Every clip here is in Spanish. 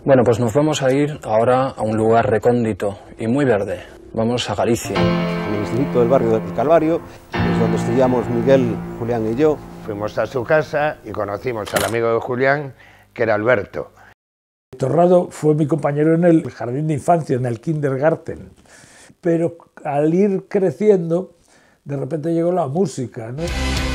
Bueno, pues nos vamos a ir ahora a un lugar recóndito y muy verde. Vamos a Galicia. En el instituto del barrio del Calvario, es donde estudiamos Miguel, Julián y yo. Fuimos a su casa y conocimos al amigo de Julián, que era Alberto. Torrado fue mi compañero en el jardín de infancia, en el kindergarten. Pero al ir creciendo, de repente llegó la música, ¿no?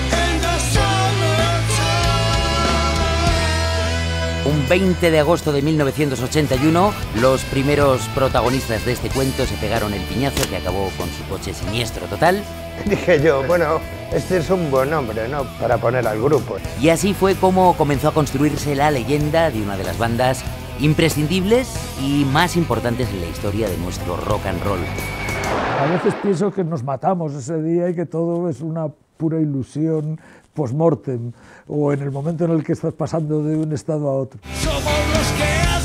Un 20 de agosto de 1981, los primeros protagonistas de este cuento se pegaron el piñazo que acabó con su coche siniestro total. Dije yo, bueno, este es un buen nombre, ¿no?, para poner al grupo. Y así fue como comenzó a construirse la leyenda de una de las bandas imprescindibles y más importantes en la historia de nuestro rock and roll. A veces pienso que nos matamos ese día y que todo es una pura ilusión post-mortem, o en el momento en el que estás pasando de un estado a otro. Somos los que